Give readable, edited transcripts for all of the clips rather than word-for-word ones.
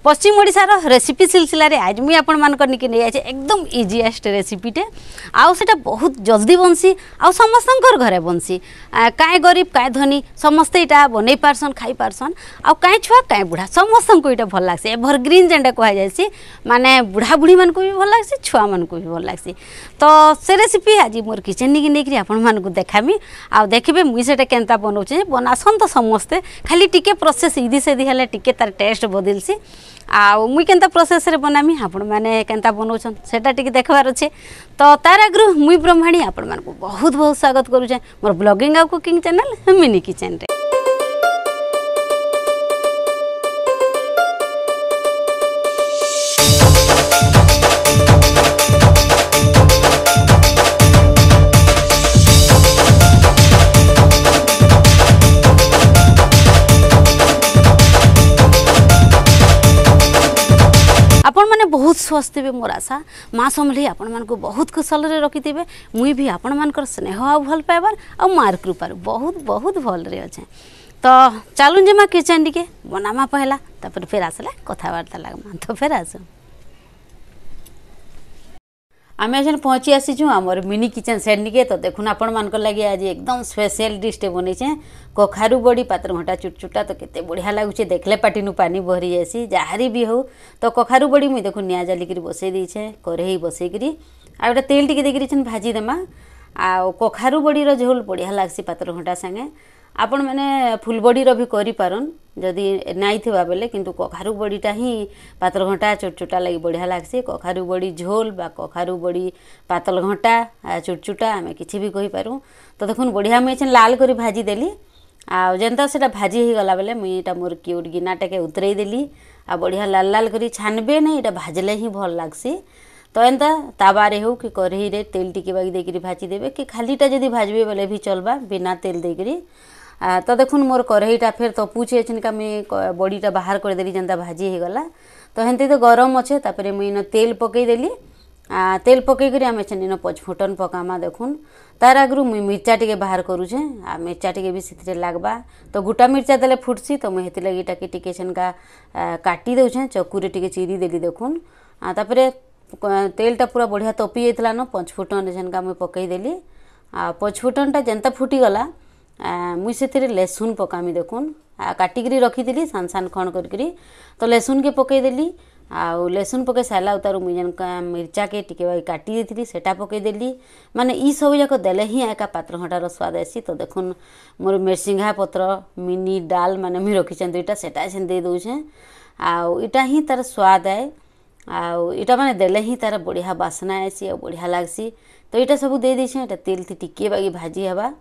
पश्चिम ओडिशार रेसिपी सिलसिला रे आज मुई आपण मान करनी के नै आछे एकदम इजीएस्ट रेसिपीटे आउ सेटा बहुत जल्दी बनसी आउ समस्तंकर घरे बनसी काय गरीब काय धनी समस्त इटा बनै पारसन खाई पारसन आउ काय छुआ काय बुढ़ा समस्तन को इटा भल लागसी एवरग्रीन जेंडा कहा जायसी माने बुढ़ा बुढ़ी मान को भी भल लागसी छुआ मान को भी भल लागसी तो से रेसिपी आज मोर किचन नि नै करी आपण मान को देखामी आउ देखबे मुई सेटा केनता बनाउछे बनासन तो समस्ते खाली टिके प्रोसेस इदी से दी हले टिके तार टेस्ट बदलसी आउ मुई केनता प्रोसेस रे बनामी आपण माने केनता बनाउछन सेटा टिके देखबार अछि तो तार आग्रह मुई ब्रह्मणी आपण मान को बहुत बहुत स्वागत करू छे मोर ब्लॉगिंग आ कुकिंग चैनल मिनी किचन रे। आपण माने बहुत स्वस्थ थे मोर आशा माँ समझे आपण मान को बहुत कुशल रे रखी थे मुई भी आपण मान कर स्नेह आ भल पाइबार आ मार कृपार बहुत बहुत भल रे अच्छे तो चलून जे माँ किचन टिके बनामा पहला तापर फिर आसला कथबार्ता लगमा तो फिर आस आम आज पहुँची आसीचु आमर मिनी किचन सेट निके तो देखुन आपण मान लगे आज एकदम स्पेशल डिशटे बनईचे कखारू बड़ी पातरघंटा चुटचुटा तो केते बढ़िया लगुचे देखले पाटिनु पानी बहरी जासी जहारी भी हो तो कखारू बड़ी मुई देखु निया जालिक बसई देछे करेही बसईकरी आ गोटे तेल टिके देकरी छन भाजी देमा आ कखारू बड़ी रो झोल बढ़िया लागसी पातरघंटा संगे आपण मैंने फुलबड़ी रो भी करि पारन जदि नाई थिबा बेले किंतु कखारू बड़ीटा ही पातरघंटा चुटचुटा लगी बढ़िया लागसी कखारू बड़ी झोल बा कखारू बड़ी पातलघंटा चुटचुटा आमे किछि भी कहि पारू तो देखुन बढ़िया मुई छन लाल करी भाजी देली आ जेंता सेटा भाजी ही गला बेले मुई एटा मोर क्यूट गिनाटा के उतरेई देली आ बढ़िया लाल लाल करी छानबे नै एटा भाजले ही भल लागसी तो एंता ताबारे हो कि कढ़ई रे तेल टिके बागी देकरी भाजी देबे कि खालीटा जदि भाजबे बेले भी चलबा बिना तेल देकरी तो देखुन मोर कढ़ईटा फिर तपुचे छिनका मुई बड़ीटा बाहर कर देली जेंता भाजी ही गला तो हेंती तो गरम अच्छे तापर मुई न तेल पकई देली तेल पकई करी आमे छन पचफुटन पकामा देखुन तार आगरू मुई मिर्चा टिके बाहर करूछे आ मिर्चा टिके भी सिथरे लागबा तो गोटा मिर्चा देले फुटसी तो मुई हेति लगी टाके टिके छनका काटी देउछे चक्कू रे टिके चीरी देली देखुन तापर तेलटा पूरा बढ़िया तपी जाइतला न पचफुटन छनका मुई पकई देली आ पचफुटनटा जेंता फुटी गला मुई से लेसुन पकामी देखुन काटिकी रखी सान सान खण करी तो लेसुन के पकई देली आउ लेसुन पकई सारा उतारू मुई जन मिर्चा के टिके काटी देती सेटा पकई देली माने ई सब जाक देले ही एका पातरघंटार स्वाद आसी तो देखुन मोर मिरसिंघा पत्र मिनी डाल माने मुई रखी दुईटा सेटा से दे दौछे आउ इटा ही तार स्वाद आए आउ इटा माने देले ही तार बढ़िया बासना आसी आ बढ़िया लागसी तो इटा सब दे देछे एटा तेल थी टिके बागी भाजी हवा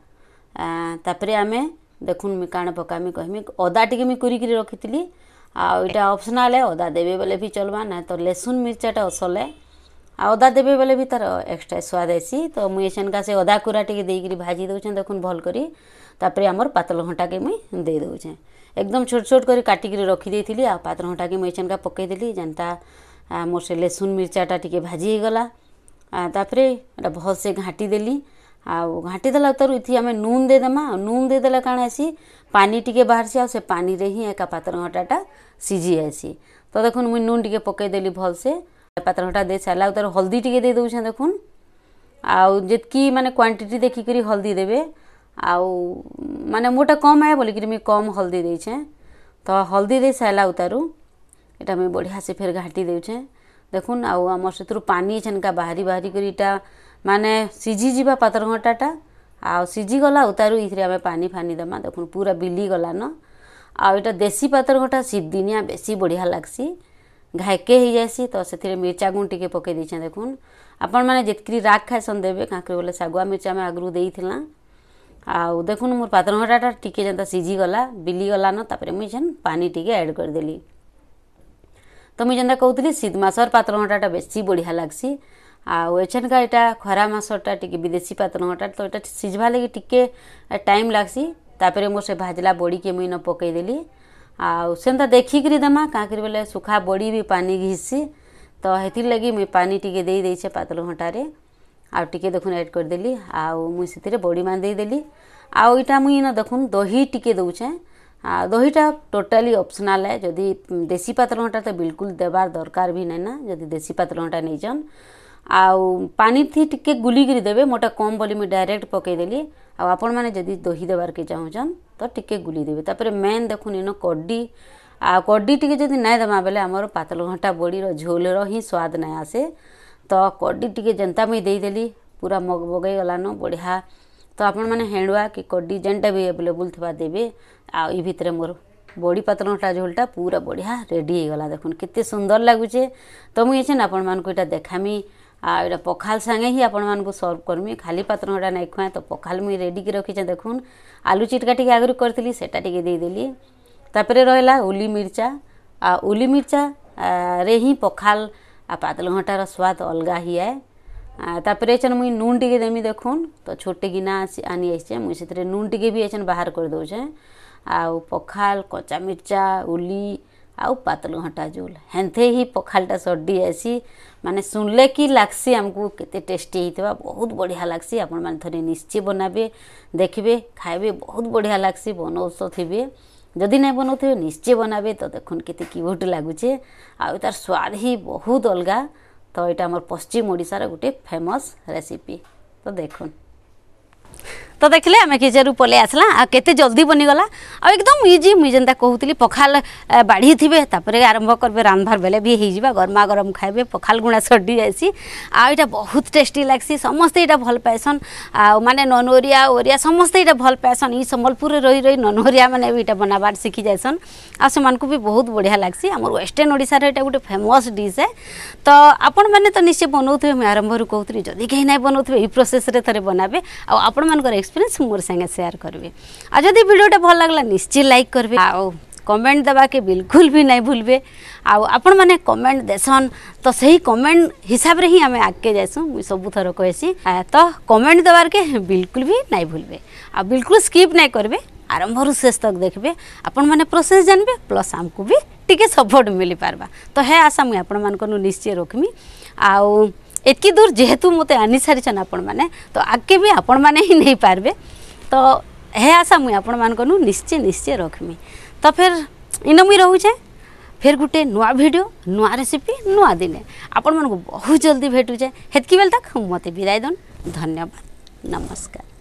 तापरे आमे देखुन मुई काण पकामी कहमी अदा टिके मुई कुरी करी रखी आउ इटा ऑप्शनल है अदा देबे बेले भी चलबा ना तो लेसुन मिर्चाटा असले अदा देबे बेले भी तार एक्स्ट्रा स्वाद आसी तो मुई एछनका से अदा कुरा टिके देई करी भाजी दउछे देखुन भल करी तापरे हमर पातलघंटा के मुई दे दउछे एकदम छोट छोट करी काटी करी रखी देइथिली आ पातलघंटा के मुई एछनका पकई देली जनता मोर से लेसुन मिर्चाटा टिके भाजी ही गला तापरे एटा भल से घाटी देली आउ घाटी देला उतारू इथि आमे नून दे देमा नून दे देला काण आसी पानी टिके बाहर से आ से पानी रे ही एका पातरघंटाटा सिझी आसी तो देखुन मुई नून टिके पकई देली भल से पातरघंटा दे साला उतारू हल्दी टिके दे दउछे देखुन आउ जेतकी माने क्वांटिटी देखि करी हल्दी देबे आउ माने मोटा कम है बोली करी मी कम हल्दी देछे तो हल्दी दे साला उतारू एटा मैं बढ़िया से फिर घाटी देउछे देखुन आउ हमर सेतरु पानी छनका बाहरी बाहरी करी इटा माने सिझी जीवा पातरघंटाटा आ सिझी गला उतारू इथरे आमे पानी फानी दमा देखुन पूरा बिली गला न आ इटा देसी पातरघंटा सिद्दिनिया बेसी बढ़िया लागसी घायके ही जासी तो सेथिरे मिर्चा गुण टिके पकई देछे देखुन आपण माने जेतकरी राग खायसन देबे काकरे बोले सागुआ मिर्चा में आगरू देइथिला आ देखुन मोर पातरघंटाटा टिके जेंता सिझी गला बिली गला न तापरे मुई जन पानी टिके ऐड कर देली तो मुई जेंता कहउतली शीत मासर पातरघंटाटा बेसी बढ़िया लागसी आउ एछनका इटा खरा मासटा टिके विदेशी पातरघंटा तो इटा सिझवा लगी टिके टाइम लागसी तापरे मोर से भाजला बड़ी के मुई न पकई देली आउ सेंता देखिकरी देमा काकरी बेले सुखा बड़ी भी पानी घिससी तो हेतिर लगी मुई पानी टिके देई देइछे पातरघंटा रे आउ टिके देखुन ऐड कर देली आउ मुई सेतिरे बड़ी मान देई देली आउ इटा मुई न देखुन दही टिके दउछे दहीटा टोटाली ऑप्शनल है जदि देसी पातलघंटा तो बिल्कुल देवार दरकार भी नहीं ना जदि देसी पातलघंटा नहीं आउ पानी थी टिके गुली करी देबे मोटा कम बोली मुझे डायरेक्ट पकईदेली आपण मैंने जदि दही देवार के चाहूछन तो टिके गुली देबे तापर मेन देखुन इन कड्डी कड्डी टिके जदि नहीं देमा बेले आमर पातलघंटा बड़ी झोलर ही स्वाद नहीं आसे तो कड्डी टिके जनता मुई देदेली पूरा मग बगई गलान बढ़िया तो आपण मैंने हेंडुआ कि कड्डी जेनटा भी एवेलेबल थी देवे आई भितर मोर बड़ी पातलघंटा झोलटा पूरा बढ़िया रेडी हो गला देखुन केते सुंदर लगुचे तो मुझे आपण मानक इटा देखामी आटा पखाल सांगे ही आपण मानक सर्व करमी खाली पातलघंटा नहीं खुआ तो पखाल मुई रेडी की रखी देखुन आलू चिटका टी आगु करी सेटा टी देदेली तापर रहा उली मिर्चा उली मिर्चा रे ही पखाल पातलघंटार स्वाद अलगा ही है तापर एचन मुई नून टिके देमी देखुन तो छोटे गिना आनी आइसे मुई से नून टिके भी एचन बाहर कर दौचे आउ पखाल कच्चा मिर्चा उली आउ पातलघंटा झोल हेन्थे ही पखालटा सड्डी आसी माने सुनले कि लागसी आमको केते टेस्टी होता बहुत बढ़िया लागसी आपण माने थरे निश्चय बनाबे देखबे खाइबे बहुत बढ़िया लागसी बनौस थे जदि नहीं बनाऊे निश्चय बनाबे तो देखुन केते क्यूट लगुचे आउ तार स्वाद ही बहुत अलगा तो यहाँ आम पश्चिम ओडिशार गोटे फेमस रेसिपी तो देखुन तो देखले आम किचन पलि आसला आ केते जल्दी बनीगला आ एकदम इजी मुझे जेनता कहूली पखाल बाढ़ी थे आरंभ करेंगे रांधबार बेले भी हो गरमा गरम खाइबे पखाल गुणा सड्डी जासी आटा बहुत टेस्टी लगसी समस्ते यहाँ भल पाएसन माने नन ओरिया ओरिया समस्ते यहाँ भल पाएसन ई संबलपुर रही रही नन ओरिया मैंने भी बनाबार शिखी जासन आ से भी बहुत बढ़िया लगसी आम वेस्टर्न ओडिशार यहाँ गोटे फेमस डिश है तो आपण मैंने तो निश्चय बनाऊे मुझे आरंभ कहूली जदि कहीं ना बनाऊे ये प्रोसेस थे बनाबे आपण मान एक्सपीरियंस मोर संगे शेयर करेंगे आ जदि वीडियोटा भल लगला निश्चय लाइक करेंगे आ कमेंट देवा के बिल्कुल भी नहीं भूलबे आपण मैंने कमेंट देसन तो सही कमेंट हिसाब रे ही आम आगे जाइसु मुझे सबू थर कहसी तो कमेंट देवार के बिल्कुल भी नहीं भूलबे आ बिल्कुल स्किप नहीं करेंगे आरंभ शेष तक देखबे आपण मैंने प्रोसेस जानबे प्लस आमको भी टिके सपोर्ट मिल पारबा तो है आशा मुझे आपण मानक निश्चय रखमी आउ एतकी दूर जेहेतु मते आनी सारी आपण मैंने तो आगे भी आपण मैंने ही नहीं पारबे तो है आशा मुझे आपण मानक निश्चय निश्चय रखमी तो फिर इन मुई रोचे फिर गोटे नुआ वीडियो नुआ रेसिपी नुआ दिने आपण मानक बहुत जल्दी भेटुचे हेतकी बेल तक मते विदाय दन धन्यवाद नमस्कार।